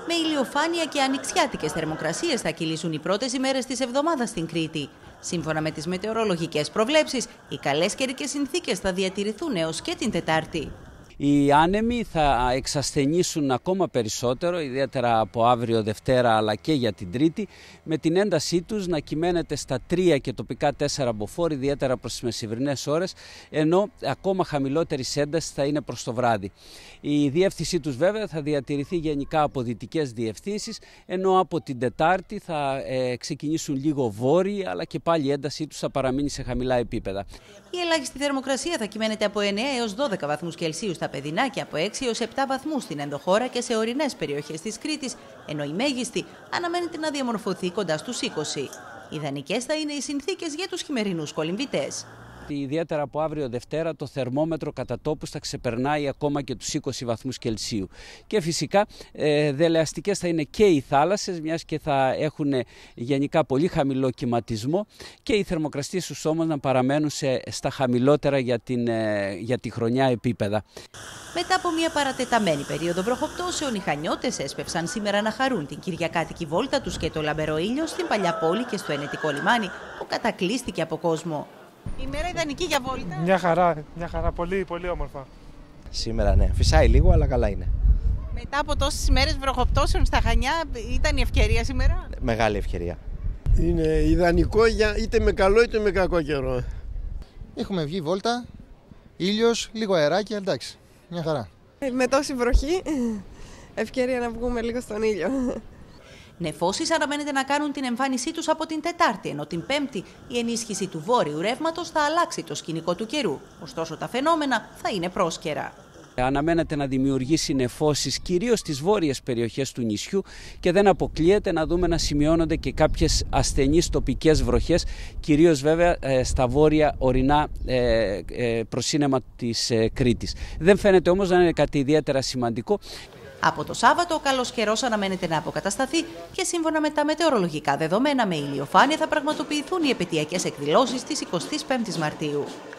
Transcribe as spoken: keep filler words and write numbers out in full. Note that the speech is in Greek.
Με ηλιοφάνεια και ανοιξιάτικες θερμοκρασίες θα κυλήσουν οι πρώτες ημέρες της εβδομάδας στην Κρήτη. Σύμφωνα με τις μετεωρολογικές προβλέψεις, οι καλές καιρικές συνθήκες θα διατηρηθούν έως και την Τετάρτη. Οι άνεμοι θα εξασθενήσουν ακόμα περισσότερο, ιδιαίτερα από αύριο Δευτέρα αλλά και για την Τρίτη, με την έντασή τους να κυμαίνεται στα τρία και τοπικά τέσσερα μποφόρ, ιδιαίτερα προς τις μεσημβρινές ώρες, ενώ ακόμα χαμηλότερης έντασης θα είναι προς το βράδυ. Η διεύθυνσή τους βέβαια θα διατηρηθεί γενικά από δυτικές διευθύνσεις, ενώ από την Τετάρτη θα ε, ξεκινήσουν λίγο βόρειοι, αλλά και πάλι η έντασή τους θα παραμείνει σε χαμηλά επίπεδα. Η ελάχιστη θερμοκρασία θα κυμαίνεται από εννέα έως δώδεκα βαθμούς Κελσίου στα παιδινά και από έξι έως επτά βαθμούς στην ενδοχώρα και σε ορεινές περιοχές της Κρήτης, ενώ η μέγιστη αναμένεται να διαμορφωθεί κοντά στους είκοσι. Ιδανικές θα είναι οι συνθήκες για τους χειμερινούς κολυμβητές. Ιδιαίτερα από αύριο Δευτέρα το θερμόμετρο κατά τόπους θα ξεπερνάει ακόμα και τους είκοσι βαθμούς Κελσίου. Και φυσικά ε, δελεαστικές θα είναι και οι θάλασσες, μιας και θα έχουν γενικά πολύ χαμηλό κυματισμό, και οι θερμοκρασίες τους όμως να παραμένουν σε, στα χαμηλότερα για, την, ε, για τη χρονιά επίπεδα. Μετά από μια παρατεταμένη περίοδο βροχοπτώσεων, οι Χανιώτες έσπευσαν σήμερα να χαρούν την κυριακάτικη βόλτα τους και το λαμπερό ήλιο στην Παλιά Πόλη και στο Ενετικό λιμάνι, που κατακλείστηκε από κόσμο. Η μέρα ιδανική για βόλτα. Μια χαρά, μια χαρά. Πολύ, πολύ όμορφα. Σήμερα ναι, φυσάει λίγο αλλά καλά είναι. Μετά από τόσες ημέρες βροχοπτώσεων στα Χανιά, ήταν η ευκαιρία σήμερα. Μεγάλη ευκαιρία. Είναι ιδανικό για είτε με καλό είτε με κακό καιρό. Έχουμε βγει βόλτα, ήλιος, λίγο αεράκι, εντάξει, μια χαρά. Με τόση βροχή, ευκαιρία να βγούμε λίγο στον ήλιο. Νεφώσεις αναμένεται να κάνουν την εμφάνισή τους από την Τετάρτη, ενώ την Πέμπτη η ενίσχυση του βόρειου ρεύματος θα αλλάξει το σκηνικό του καιρού. Ωστόσο τα φαινόμενα θα είναι πρόσκαιρα. Αναμένεται να δημιουργήσει νεφώσεις κυρίως στις βόρειες περιοχές του νησιού και δεν αποκλείεται να δούμε να σημειώνονται και κάποιες ασθενείς τοπικές βροχές, κυρίως βέβαια στα βόρεια ορεινά προσύνεμα της Κρήτης. Δεν φαίνεται όμως να είναι κάτι ιδιαίτερα σημαντικό. Από το Σάββατο ο καλός καιρός αναμένεται να αποκατασταθεί και σύμφωνα με τα μετεωρολογικά δεδομένα με ηλιοφάνεια θα πραγματοποιηθούν οι επαιτειακές εκδηλώσεις της εικοστής πέμπτης Μαρτίου.